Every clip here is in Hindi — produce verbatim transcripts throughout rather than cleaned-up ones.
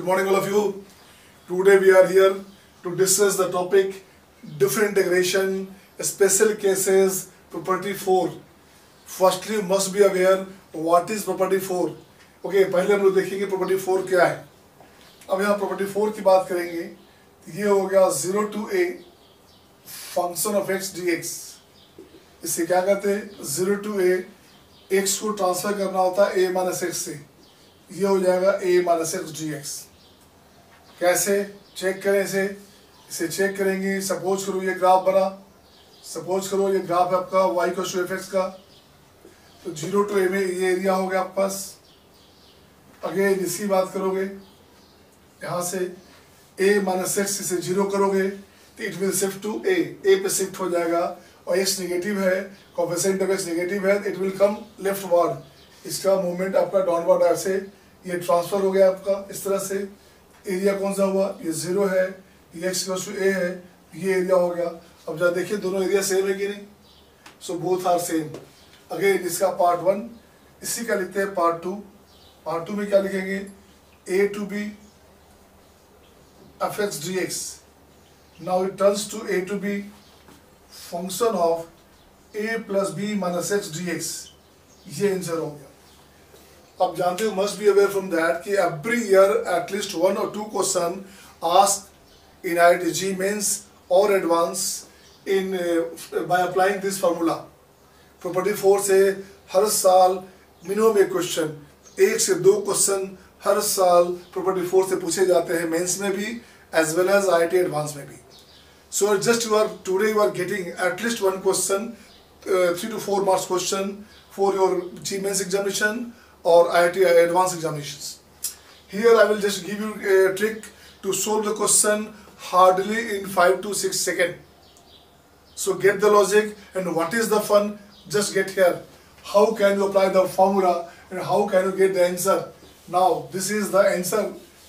good morning all of you. Today we are here to discuss the topic different integration, special cases, property four. Firstly, you must be aware what is property four. Okay, पहले हम लोग देखेंगे property four क्या है. अब यहाँ property four की बात करेंगे. ये हो गया zero to a function of x dx. इससे क्या कहते हैं? zero to a x को ट्रांसफर करना होता है a माइनस x से. ये हो जाएगा a minus x d x. कैसे चेक करें इसे? इसे चेक करेंगे. सपोज करो ये ग्राफ बना. सपोज करो ये ग्राफ है आपका y को टू एफ एक्स का. तो जीरो टू ए में ये एरिया हो गया आपके पास. अगेन इसकी बात करोगे यहाँ से a माइनस एक्स इसे जीरो करोगे तो it will shift to a. a पे शिफ्ट हो जाएगा और x नेगेटिव है, कोएफिशिएंट ऑफ x नेगेटिव है, it will come leftward. इसका मूवमेंट आपका डाउनवर्ड ऐसे ये ट्रांसफर हो गया आपका इस तरह से. एरिया कौन सा हुआ? ये जीरो है, ये एक्स इक्वल टू ए है, ये एरिया हो गया. अब जरा देखिए दोनों एरिया सेम है कि नहीं. So both are same. Again इसका पार्ट वन, इसी का लिखते हैं पार्ट टू. पार्ट टू में क्या लिखेंगे? A to b f x d x. Now it turns to a to b function of a plus b minus x d x. ये आंसर हो गया. अब जानते हो must be aware from that कि एवरी ईयर एटलीस्ट वन और two question asked in I T JEE mains और advance in by applying this formula. Property four से हर साल मिनिमम एक क्वेश्चन, एक से दो क्वेश्चन हर साल प्रॉपर्टी फोर से पूछे जाते हैं, मेंस में भी as well as I I T advance में भी. So just you are today you are getting at least one question, three two four marks question for your G Mains examination or I I T advanced examinations. Here I will just give you a trick to solve the question hardly in five to six seconds. So get the logic and what is the fun? Just get here. How can you apply the formula and how can you get the answer? Now this is the answer.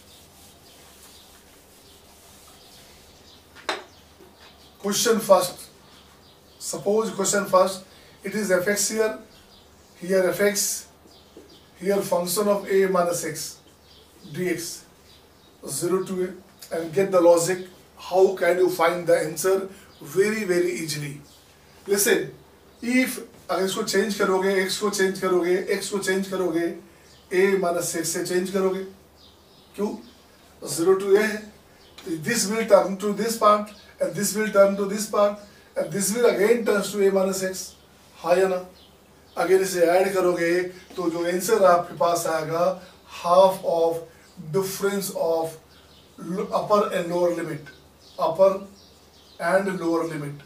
Question first. Suppose question first. It is f x here. Here fx, here function of a minus x dx, zero to a, and get the logic. How can you find the answer? Very very easily. Listen, if अगर इसको चेंज करोगे, x को चेंज करोगे, x को चेंज करोगे, a minus x से चेंज करोगे. क्यों? zero to a है. This will turn to this part, and this will turn to this part, and this will again turns to a minus x. हाँ या ना? अगर इसे ऐड करोगे तो जो आंसर आपके पास आएगा half of difference of upper and lower limit. Upper and lower limit,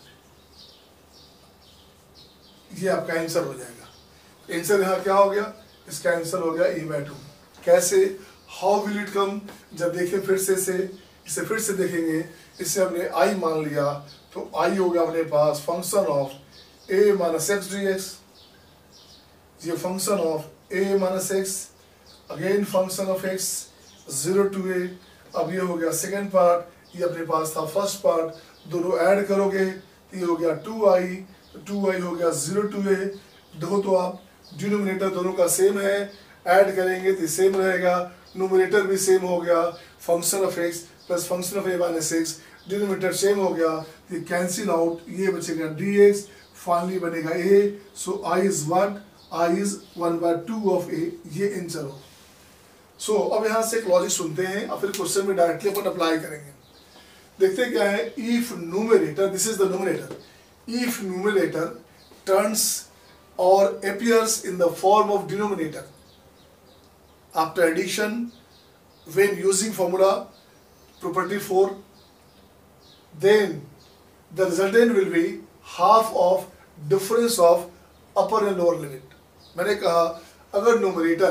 ये आपका आंसर हो जाएगा. आंसर यहाँ क्या हो गया? इसका आंसर हो गया ए बाय टू. कैसे? How will it come? जब देखें फिर से इसे इसे फिर से देखेंगे. इसे हमने आई मान लिया तो आई हो गया अपने पास function of a minus x d x. ये function of a minus x, again function of x, zero to a. अब ये हो गया सेकेंड पार्ट, ये अपने पास था फर्स्ट पार्ट. दोनों ऐड करोगे तो ये हो गया टू आई, टू आई हो गया जीरो टू a. देखो तो आप डिनोमिनेटर दोनों का सेम है, ऐड करेंगे तो सेम रहेगा. नोमिनेटर भी सेम हो गया, function of x plus function of a minus x. Denominator same हो गया, ये कैंसिल आउट, ये बचेगा dx. फाइनली बनेगा a. So i is what? I is one by two of a. ये आंसर हो. सो so, अब यहाँ से एक लॉजिक सुनते हैं और फिर क्वेश्चन में डायरेक्टली अपन अप्लाई करेंगे. देखते हैं क्या है. If numerator, this is the numerator, if numerator turns और appears in the form of denominator after addition when using formula property four, then the resultant will be half of difference of upper and lower limit. मैंने कहा अगर न्यूमरेटर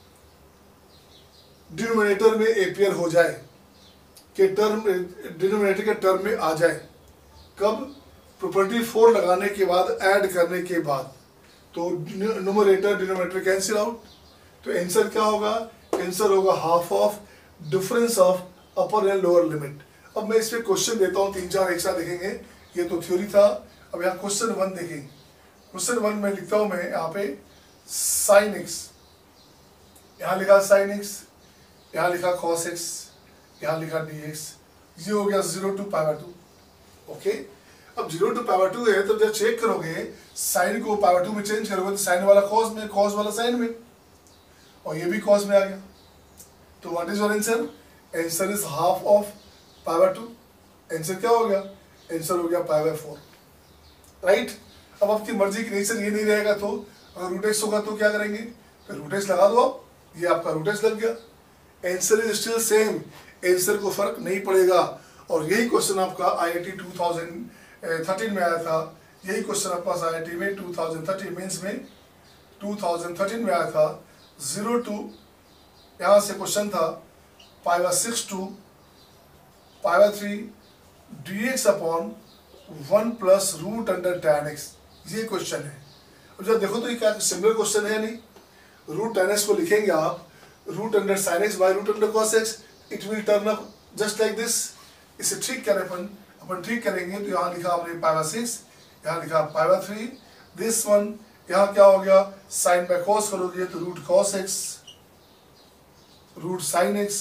डिनोमिनेटर में एपियर हो जाए के टर्म डिनोमिनेटर के टर्म में आ जाए, कब? प्रॉपर्टी फोर लगाने के बाद, ऐड करने के बाद. तो न्यूमरेटर डिनोमिनेटर कैंसिल आउट. तो आंसर क्या होगा? आंसर होगा half of difference of upper and lower limit. अब मैं इस पे क्वेश्चन देता हूँ, तीन चार एक साथ देखेंगे. ये तो थ्योरी था. अब यहाँ क्वेश्चन वन देखेंगे. क्वेश्चन वन में लिखता हूं मैं यहाँ पे साइन एक्स, यहाँ लिखा साइन एक्स यहाँ लिखा cos x, यहाँ लिखा dx, ये हो गया zero to pi by two. Okay, अब zero to pi by two है तो जब चेक करोगे साइन को पाई बाय टू में चेंज करोगे तो साइन वाला cos में, cos वाला साइन में, और ये भी cos में आ गया। तो what is your answer? Answer is half of pi by two. Answer क्या हो गया? आंसर हो गया पाई बाय फोर, राइट। अब आपकी मर्जी की नेचर ये नहीं रहेगा तो अगर रूट एक्स होगा तो क्या करेंगे? तो रूट एक्स लगा दो आप, ये आपका रूट एक्स लग गया। Answer is still same, answer को फर्क नहीं पड़ेगा। और यही क्वेश्चन आपका I I T two thousand thirteen में आया था, यही क्वेश्चन आपके पास आई आई टी में टू थाउजेंड थर्टीन मेंस में टू थाउजेंड थर्टीन में आया था। जीरो टू यहाँ से क्वेश्चन था pi by six to pi by three d x upon one plus root under tan x, ये क्वेश्चन है। अब जब देखो तो ये क्या सिमिलर क्वेश्चन है नहीं? रूट टैन एक्स को लिखेंगे आप root under sine x by root under cos x, it will turn up just like this. इसे ठीक करें अपन अपन ठीक करेंगे तो यहाँ लिखा हमने पाई बाय सिक्स, यहाँ लिखा pi by three, this one यहाँ क्या हो गया? साइन बाय कॉस करोगे तो root cos x root sine x,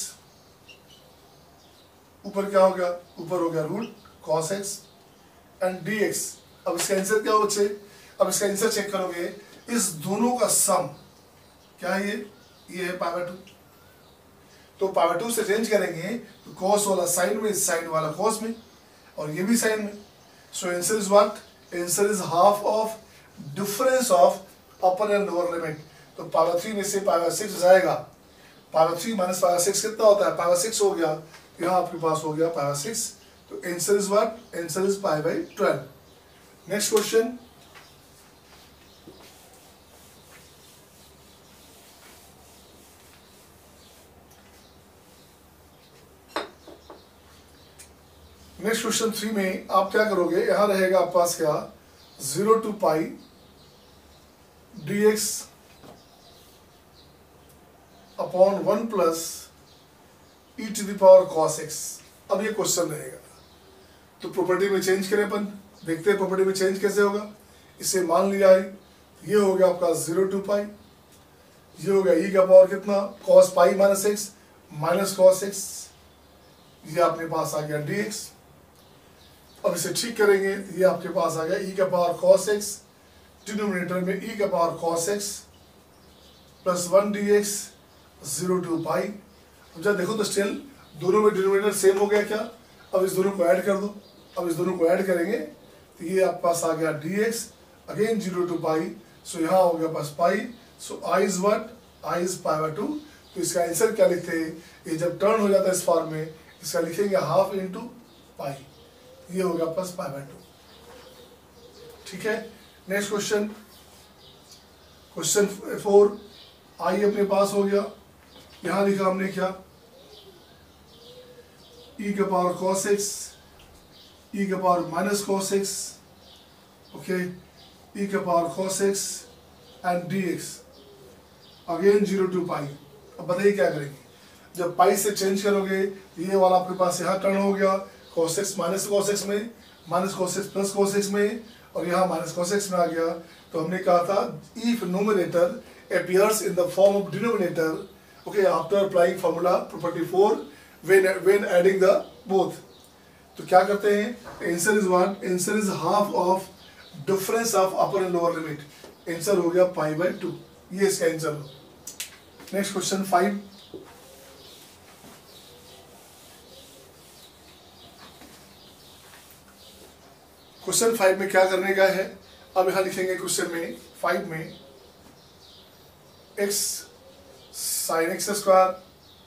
ऊपर क्या हो गया? ऊपर हो गया root cos x and d x. अब इसका आंसर क्या हो बच्चे? अब इसका आंसर चेक करोगे, इस दोनों का सम क्या है? ये ये है पाई बाय टू। तो पाई बाय टू से चेंज करेंगे तो कॉस वाला साइन में, साइन वाला कॉस में, और ये भी साइन में। So answer is what? Answer is half of difference of upper and lower limit. तो पाई बाय थ्री में से पाई बाय सिक्स जाएगा, pi by three minus pi by six कितना होता है? पाई बाय सिक्स हो गया, यहाँ आपके पास हो गया पाई बाय सिक्स। तो answer is what? Answer is pi by twelve. Next question, next question three में आप क्या करोगे? यहां रहेगा आपके पास क्या? Zero to pi d x upon one plus e to the power cos x. अब ये क्वेश्चन रहेगा तो प्रॉपर्टी में चेंज करें अपन, देखते हैं प्रॉपर्टी में चेंज कैसे होगा। इसे मान लिया है, ये हो गया आपका जीरो टू पाई, ये हो गया ई का पावर कितना? Cos pi minus x minus cos x, ये अपने पास आ गया डी एक्स। अब इसे ठीक करेंगे, ये आपके पास आ गया ई का पावर कॉस एक्स, डिनोमिनेटर में ई का power cos x plus one d x zero to pi. अब जब देखो तो स्टिल दोनों में डिनोमिनेटर सेम हो गया क्या? अब इस दोनों को ऐड कर दो, अब इस दोनों को ऐड करेंगे तो ये आपके पास आ गया d x again zero to pi. So यहाँ हो गया पास pi, so I is what? I is pi by two. तो इसका आंसर क्या लिखते हैं? ये जब टर्न हो जाता है इस फॉर्म में, इसका लिखेंगे हाफ इंटू पाई, ये हो गया प्लस पाई बाय टू। ठीक है, next question, question four I अपने पास हो गया। यहां लिखा हमने क्या? ई का पावर कॉस एक्स, ई का power minus cos x, okay, e का power cos x and d x again zero to pi. अब बताइए क्या करेंगे? जब पाई से चेंज करोगे ये वाला आपके पास यहाँ टर्न हो गया, cos x minus cos x में, minus cos x plus cos x में, और यहाँ माइनस cos x में आ गया। तो हमने कहा था if numerator appears in the form of denominator, okay, after applying formula property four when when adding the both, तो क्या करते हैं? Answer is one, answer is half of difference of upper and lower limit. Answer हो गया पाई बाय टू, ये इसका आंसर हो। Next question five, question five में क्या करने का है? अब यहां लिखेंगे क्वेश्चन में फाइव में x sine x square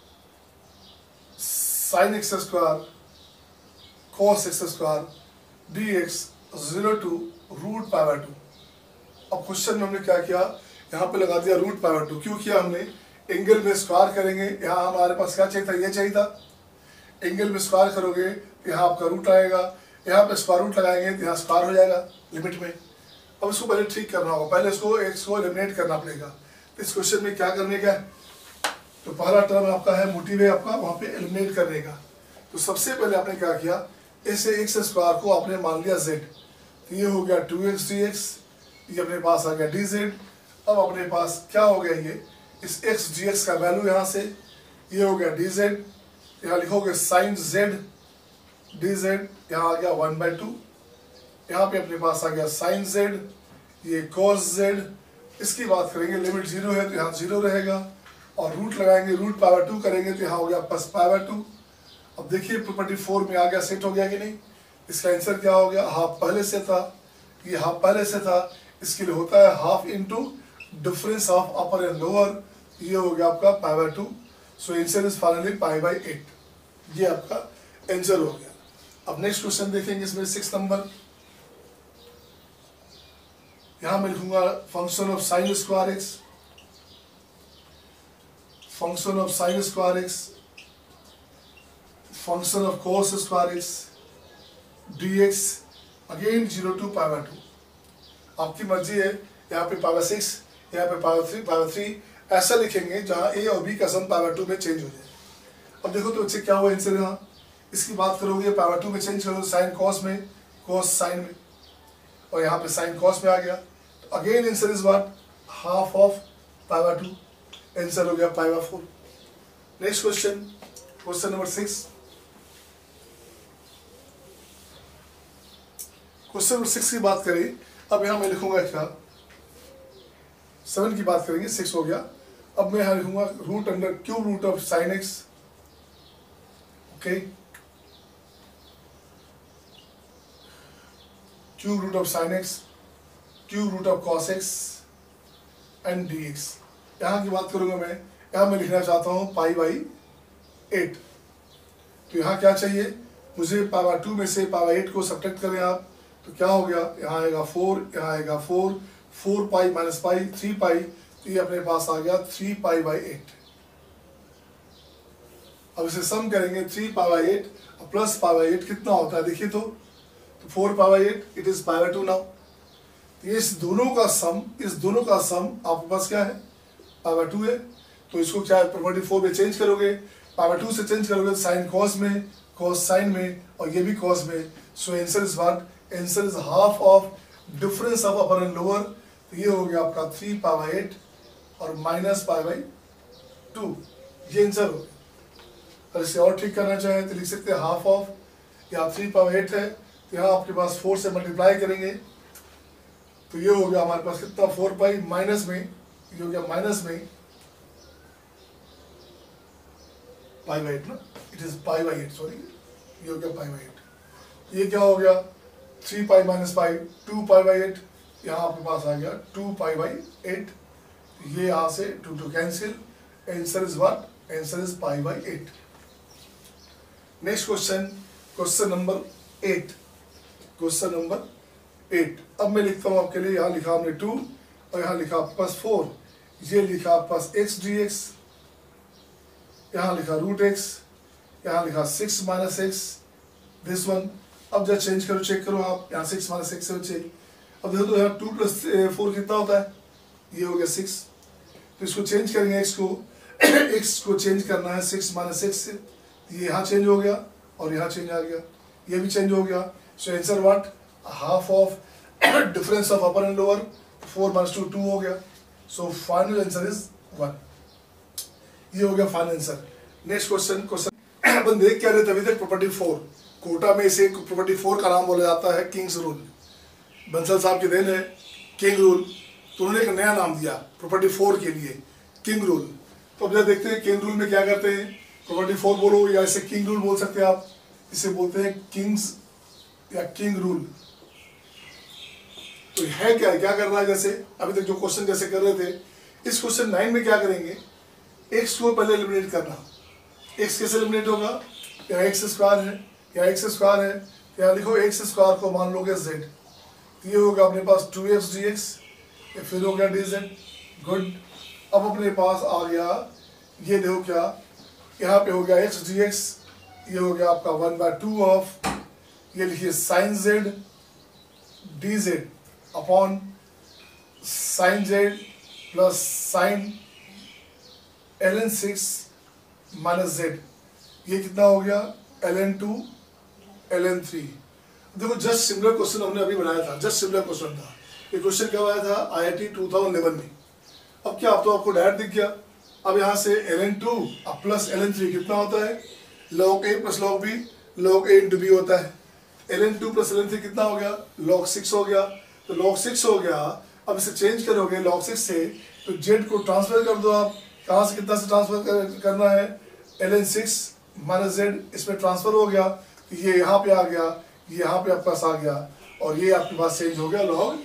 sine x square cos x square d x zero to root pi by two. अब क्वेश्चन में हमने क्या किया? यहाँ पे लगा दिया रूट पाई बाय टू। क्यों किया हमने? एंगल में स्क्वायर करेंगे, यहाँ हमारे पास क्या चाहिए था? ये चाहिए था। एंगल में स्क्वायर करोगे तो यहाँ आपका रूट आएगा, यहाँ पे स्क्वायर रूट लगाएंगे तो यहाँ स्क्वायर हो जाएगा लिमिट में। अब इसको पहले ठीक करना होगा, पहले इसको एक्स को एलिमिनेट करना पड़ेगा। तो इस क्वेश्चन में क्या करने का है? तो पहला टर्म आपका है मोटिव है आपका वहाँ पे एलिमिनेट करने का। तो सबसे पहले आपने क्या किया? ऐसे एक्स स्क्वायर को आपने मान लिया जेड, तो ये हो गया टू एक्स डी एक्स, ये अपने पास आ गया डी जेड। अब अपने पास क्या हो गया? ये इस एक्स डी एक्स का वैल्यू यहाँ से ये हो गया डी जेड, यहाँ लिखोगे साइन जेड डी जेड, यहाँ आ गया वन बाई टू, यहाँ पे अपने पास आ गया साइन जेड, ये कॉस जेड। इसकी बात करेंगे, लिमिट जीरो है तो यहाँ जीरो रहेगा, और रूट लगाएंगे, रूट पावर टू करेंगे तो यहाँ हो गया प्लस पावर टू। अब देखिए प्रॉपर्टी फोर में आ गया, सेट हो गया कि नहीं। इसका आंसर क्या हो गया, हाफ पहले से था, ये हाफ पहले से था, इसके लिए होता है half into difference of upper and lower, ये हो गया आपका power two. So answer is finally pi by eight, ये आपका आंसर हो गया। अब नेक्स्ट क्वेश्चन देखेंगे, इसमें सिक्स नंबर, यहां मैं लिखूंगा function of sine square x, function of sine square x, function of cos square x d x, again zero to power two. आपकी मर्जी है, यहाँ पे पावर सिक्स, यहाँ पे पावर थ्री, पावर थ्री ऐसा लिखेंगे जहाँ ए और बी का सम पावर टू में चेंज हो जाए। अब देखो तो बच्चे क्या हुआ आंसर, यहाँ इसकी बात करोगे पावर टू में चेंज करोगे, साइन कॉस में, कॉस साइन में, और यहाँ पे साइन कॉस में आ गया, तो again answer is what, half of power two, answer हो गया power four. Next question, question number six, question number six की बात करें, अब यहाँ मैं लिखूंगा क्या, सेवन की बात करेंगे, सिक्स हो गया। अब मैं यहाँ लिखूंगा root under cube root of sine x, okay, cube root of sine x, cube root of cos x and d x. यहाँ की बात करूंगा मैं, यहाँ मैं लिखना चाहता हूँ पाई बाई एट। तो यहाँ क्या चाहिए मुझे, पावर टू में से पावर एट को सब्ट्रैक्ट करें आप, तो क्या हो गया, यहाँ आएगा फोर, यहाँ आएगा four, four pi minus pi three pi, तो ये अपने पास आ गया थ्री पाई बाई एट। अब इसे सम करेंगे, थ्री पाई बाई एट और प्लस पाई बाई एट कितना होता है देखिए, तो तो four pi by eight it is pi by two now. तो इस दोनों का सम, इस दोनों का सम आपके पास क्या है, पाई बाई टू है। तो इसको क्या प्रॉपर्टी फोर में चेंज करोगे, पाई बाई टू से चेंज करोगे साइन कॉस में, कॉस साइन में, और ये भी कॉस में। So answer is what, answer is half of difference of upper and lower. तो ये हो गया आपका थ्री पाई बाई एट और माइनस पाई बाई टू, ये आंसर हो गया। और इसे और ठीक करना चाहें तो लिख सकते हैं हाफ ऑफ, या थ्री पाई बाई एट है तो यहाँ आपके पास फोर से मल्टीप्लाई करेंगे, तो ये हो गया हमारे पास कितना, फोर पाई माइनस में, ये हो गया माइनस में पाई बाई एट ना, it is pi by eight, sorry ये हो गया पाई बाई एट। ये क्या हो गया, three pi minus pi, two pi by eight, यहाँ आपके पास आ गया टू पाई बाई एट, ये यहाँ से two two cancel, answer is what, answer is pi by eight. Next question, question number eight, question number eight. अब मैं लिखता हूँ आपके लिए, यहाँ लिखा हमने टू और यहाँ लिखा आपके पास फोर, ये लिखा आपके पास एक्स डी एक्स, यहाँ लिखा रूट एक्स, यहाँ लिखा six minus x, this one. अब जब चेंज करो, चेक करो आप, यहाँ सिक्स माइनस एक्स से चेक, अब देखो तो यहाँ टू प्लस फोर कितना होता है, ये हो गया सिक्स। तो इसको चेंज करेंगे, एक्स को एक्स को चेंज करना है सिक्स माइनस एक्स से, ये यहाँ चेंज हो गया और यहाँ चेंज आ गया, ये भी चेंज हो गया। So answer what, half of difference of upper and lower, four minus two two हो गया। So final answer is one, ये हो गया final answer. Next question, question अपन देख क्या रहे थे अभी तक, प्रॉपर्टी फोर, कोटा में इसे प्रॉपर्टी फोर का नाम बोला जाता है किंग्स रूल। बंसल साहब की देन है किंग रूल, तो उन्होंने एक नया नाम दिया प्रॉपर्टी फोर के लिए, किंग रूल। तो अब जब देखते हैं किंग रूल में क्या करते हैं, प्रॉपर्टी फोर बोलो या इसे किंग रूल बोल सकते हैं आप, इसे बोलते हैं किंग्स या किंग रूल। तो है क्या, क्या करना है, जैसे अभी तक जो क्वेश्चन जैसे कर रहे थे, इस क्वेश्चन नाइन में क्या करेंगे, एक्स को पहले एलिमिनेट करना। एक्स कैसे एलिमिनेट होगा, यहाँ एक्स स्क्वायर है, यहाँ एक्स स्क्वायर है, यहाँ लिखो एक्स स्क्वायर को मान लोगे जेड, तो ये होगा अपने पास टू एक्स डी एक्स, फिर हो गया डी जेड, गुड। अब अपने पास आ गया, ये देखो क्या, यहाँ पे हो गया एक्स डी एक्स, ये हो गया आपका वन बाय टू ऑफ, ये लिखिए sine z d z upon sine z plus sine l n six minus z, ये कितना हो गया l n two l n three. देखो जस्ट सिमिलर क्वेश्चन हमने अभी बनाया था, जस्ट सिमिलर क्वेश्चन था। ये क्वेश्चन कब आया था, I I T two thousand eleven में। अब क्या, अब तो आपको डायरेक्ट दिख गया, अब यहाँ से एल एन टू अब प्लस एल एन थ्री कितना होता है, log a plus log b, log a into b होता है। L n two plus l n three कितना हो गया, लॉग सिक्स हो गया। तो लॉग सिक्स हो गया, अब इसे चेंज करोगे लॉग सिक्स से तो जेड को ट्रांसफर कर दो आप, कहाँ से कितना से ट्रांसफर कर, करना है, l n six minus z, इसमें ट्रांसफर हो गया, ये यहाँ पे आ गया, ये यहाँ पे आपके पास आ गया, और ये आपके पास चेंज हो गया log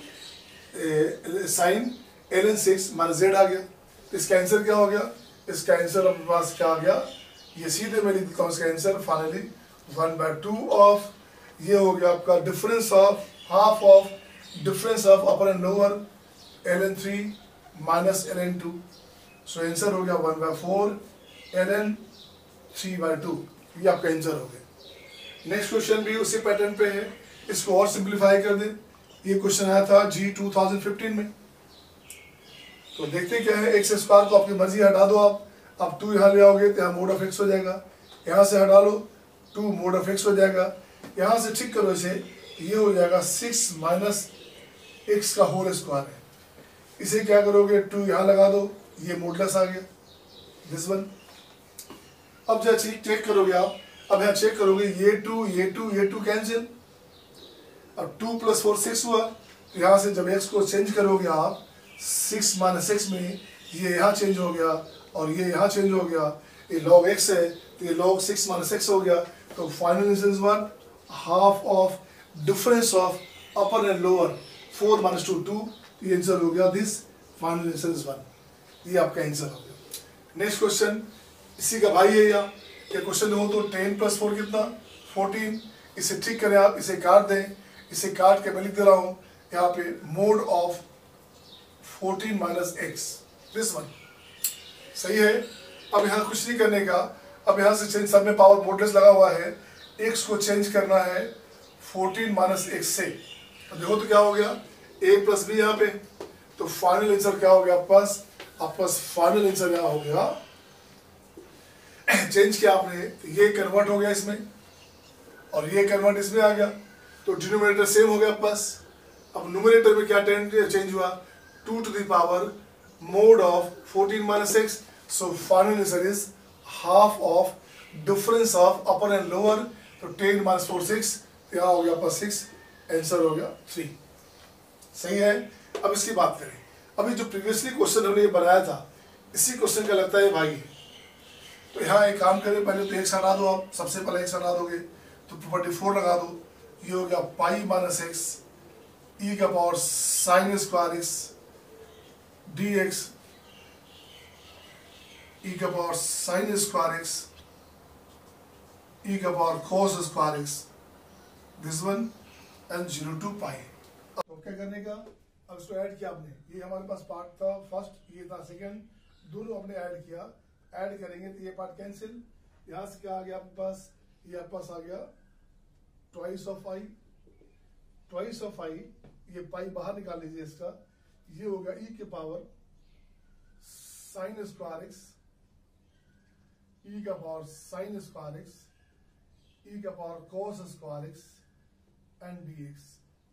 sine l n six minus z आ गया। तो इसका आंसर क्या हो गया, इसका आंसर अपने पास क्या आ गया, ये सीधे मैं लिख देता हूँ इसका answer finally one by two of, ये हो गया आपका difference of half of difference of upper and lower l n three minus l n two. So answer हो गया one by four l n three by two, ये आपका आंसर हो गया। नेक्स्ट क्वेश्चन भी उसी पैटर्न पे है, इसको और सिंप्लीफाई कर दे। ये क्वेश्चन आया था जी टू थाउजेंड फिफ्टीन में। तो देखते क्या है, एक्स स्क्वायर को आपकी मर्जी हटा दो आप, अब टू यहाँ ले आओगे तो यहाँ मोड ऑफ एक्स हो जाएगा, यहाँ से हटा लो टू मोड ऑफ एक्स हो जाएगा, यहाँ से ठीक करो इसे, ये हो जाएगा सिक्स माइनस एक्स का होल स्क्वायर है। इसे क्या करोगे, टू यहाँ लगा दो, ये मोडलेस आ गया दिस वन। अब जब चेक चेक करोगे आप, अब यहाँ चेक करोगे ये टू ये टू ये टू कैंसिल, अब टू प्लस फोर सिक्स हुआ। तो यहाँ से जब एक्स को चेंज करोगे आप सिक्स माइनस एक्स में, ये यहाँ चेंज हो गया और ये यहाँ चेंज हो गया, ये लॉग एक्स है तो ये लॉग सिक्स माइनस एक्स हो गया। तो final answer is one half of difference of upper and lower four minus two two, ये आंसर हो गया this final answer is one, ये आपका आंसर हो गया। नेक्स्ट क्वेश्चन इसी का भाई है, यहाँ ये क्वेश्चन हो तो टेन प्लस फोर कितना फोर्टीन, इसे ठीक करें आप, इसे काट दें, इसे काट के मैं लिख दे रहा हूँ यहाँ पे mod of fourteen minus x this one, सही है। अब यहाँ कुछ नहीं करने का, अब यहाँ से चेंज, सब में पावर मोडलेस लगा हुआ है, एक्स को चेंज करना है फोर्टीन माइनस एक्स से, तो देखो तो क्या हो गया ए प्लस बी यहाँ पे, तो फाइनल आंसर क्या हो गया आपके पास, आपके पास फाइनल आंसर यहाँ हो गया, चेंज किया आपने तो ये कन्वर्ट हो गया इसमें और ये कन्वर्ट इसमें आ गया, तो डिनोमिनेटर सेम हो गया आपके पास। अब न्यूमरेटर में क्या चेंज हुआ, two to the power mod of fourteen minus x, so final answer is half of difference of upper and lower, तो टेन माइनस फोर सिक्स, यहाँ हो गया आपका सिक्स, आंसर हो गया थ्री, सही है। अब इसकी बात करें, अभी जो प्रीवियसली क्वेश्चन हमने ये बनाया था इसी क्वेश्चन का लगता है भाई, तो यहाँ एक काम करें, पहले तो एक्स हटा दो आप, सबसे पहले एक्स हटा दोगे तो प्रॉपर्टी फोर लगा दो, ये हो गया पाई माइनस एक्स ई का power sine square x d x e का power sine square x e का power cos square x this one and zero to pi. अब क्या करने का, अब इसको ऐड किया आपने, ये हमारे पास पार्ट था फर्स्ट, ये था सेकंड, दोनों आपने ऐड किया, ऐड करेंगे तो ये पार्ट कैंसिल, यहाँ से क्या आ गया आपके पास, ये आपके पास आ गया twice of I, twice of I, ये पाई बाहर निकाल लीजिए इसका, ये होगा ई के power sine square x e का power sine square x e का power cos square x and d x.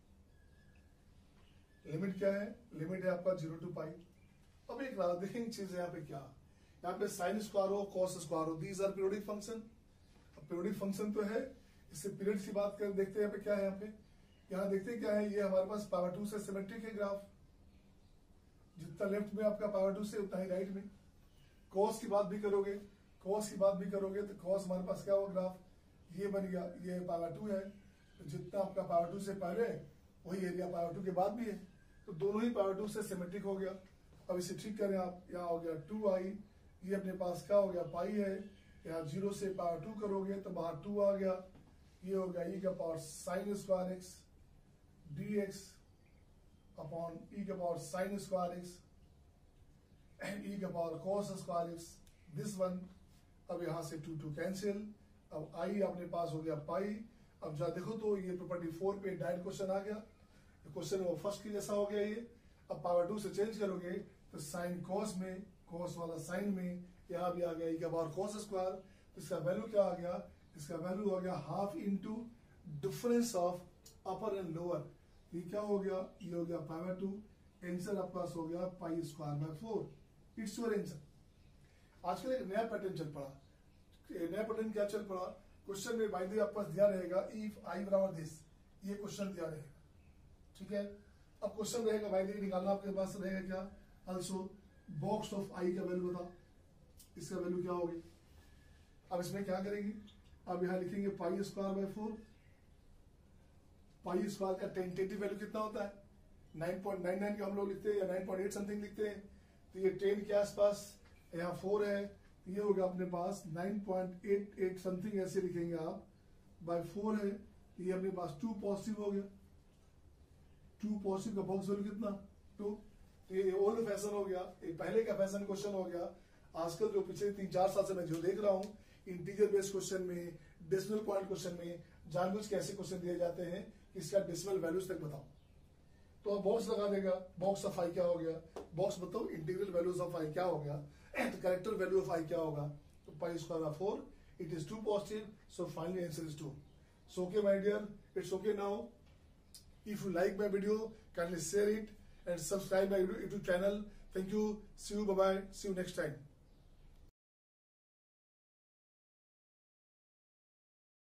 Limit क्या है, लिमिट है आपका जीरो टू पाई। अब एक देखेंगे चीज यहाँ पे क्या, यहाँ पे साइन स्क्वायर हो कोस स्क्वायर हो, दीज आर पीरियोडिक फंक्शन। अब पीरियोडिक फंक्शन तो है, इससे पीरियड की बात कर देखते हैं यहाँ पे क्या है, यहाँ पे यहाँ देखते क्या है, ये हमारे पास पावर टू से सिमेट्रिक है ग्राफ, जितना लेफ्ट में आपका पावर टू से उतना ही राइट में। कॉस की बात भी करोगे, कॉस की बात भी करोगे तो कॉस हमारे पास क्या होगा ग्राफ, ये बन गया, ये पावर टू है, तो जितना आपका पावर टू से पहले वही एरिया पावर टू के बाद भी है, तो दोनों ही पावर टू से सिमेट्रिक हो गया। अब इसे ठीक करें आप, यहाँ हो गया टू आई, ये अपने पास क्या हो गया पाई है, यहाँ जीरो से पावर टू करोगे तो बाहर टू आ गया, ये हो गया ई का power sine square x d x upon e का power sine square x e का power cos square x this one. अब यहाँ से टू टू कैंसिल, अब आई अपने पास हो गया पाई। अब जहाँ देखो तो ये प्रॉपर्टी फोर पे डायरेक्ट क्वेश्चन आ गया, क्वेश्चन वो फर्स्ट की जैसा हो गया ये। अब पावर टू से चेंज करोगे तो साइन कोस में, कोस वाला साइन में, यहाँ भी आ गया ई का पावर कोस स्क्वायर, तो इसका वैल्यू क्या आ गया, इसका वैल्यू हो गया half into difference of upper and lower, ये क्या हो गया, ये हो गया पावर टू, आंसर आपके पास हो गया pi square by four, it's your answer. आजकल एक नया पैटर्न चल पड़ा। नया पैटर्न क्या चल पड़ा, क्वेश्चन में बाय द वे आपके पास दिया रहेगा इफ आई बराबर दिस, ये क्वेश्चन दिया रहेगा, ठीक है। अब क्वेश्चन रहेगा बाय द वे निकालना आपके पास रहेगा क्या, ऑल्सो बॉक्स ऑफ आई का वैल्यू बता, इसका वैल्यू क्या होगी। अब इसमें क्या करेंगे, अब यहां लिखेंगे pi square by four. Pi square का टेंटेटिव वैल्यू कितना होता है, नाइन पॉइंट नाइन नाइन का हम लोग लिखते हैं या नाइन पॉइंट एट समथिंग लिखते हैं, तो ये टेन के आसपास, यहाँ फोर है, तो ये होगा अपने पास nine point eight eight something ऐसे लिखेंगे आप, बाय फोर है, तो ये अपने पास टू पॉजिटिव हो गया। टू पॉजिटिव का बॉक्स वैल्यू कितना, टू। तो ये ओल्ड फैशन हो गया, ये पहले का फैशन क्वेश्चन हो गया। आजकल जो पिछले तीन चार साल से मैं जो देख रहा हूं, इंटीजर बेस्ड क्वेश्चन में, डेसिमल पॉइंट क्वेश्चन में जानबूझ के ऐसे क्वेश्चन दिए जाते हैं कि इसका डेसिमल वैल्यूज तक बताओ। तो अब बॉक्स लगा देगा, बॉक्स ऑफ आई क्या हो गया, बॉक्स बताओ इंटीग्रल वैल्यूज ऑफ आई क्या हो गया, and character value of I क्या होगा, तो pi square by four, it is two positive, so finally answer is two. So okay my dear, it's okay now. If you like my video, kindly share it and subscribe my YouTube channel. Thank you. See you. Bye bye. See you next time.